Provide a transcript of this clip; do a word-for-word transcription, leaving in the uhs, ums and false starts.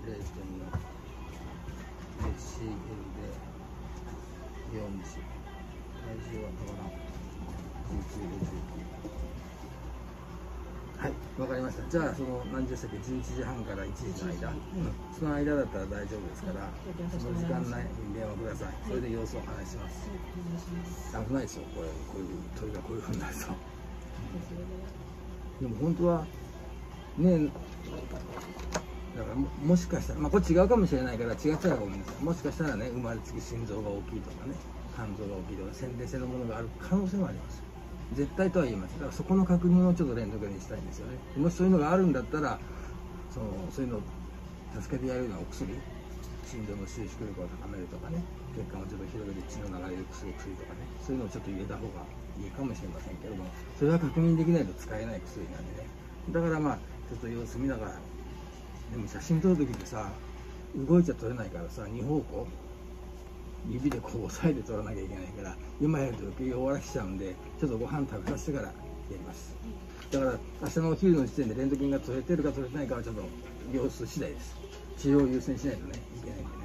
れいてんよん エイチシーエル でよんじ体重は変わらんじゅうきゅうでじゅうきゅう。はい、わかりました。じゃあその何時でしたっけ、じゅういちじはんからいちじの間、うん、その間だったら大丈夫ですから、その時間内に電話ください。それで様子をお話しします。危ないですよ、これ、こういう鳥がこういうふうになると。でも本当はね、だから も, もしかしたら、まあこれ違うかもしれないから違ったらごめんなさい。もしかしたらね、生まれつき心臓が大きいとかね、肝臓が大きいとか先天性のものがある可能性もあります。絶対とは言います。だからそこの確認をちょっと連続にしたいんですよね。もしそういうのがあるんだったら、そのそういうのを助けてやるようなお薬、心臓の収縮力を高めるとかね、血管をちょっと広げて血の流れを良くする薬とかね、そういうのをちょっと入れた方がいいかもしれませんけども、それは確認できないと使えない薬なんでね。だからまあちょっと様子見ながら、でも写真撮る時ってさ、動いちゃ撮れないからさ、に方向指でこう押さえて取らなきゃいけないから、今やると余計弱らしちゃうんで、ちょっとご飯食べさせてからやります。だから明日のお昼の時点でレントゲンが取れてるか取れてないかはちょっと様子次第です。治療を優先しないとねいけないんでね。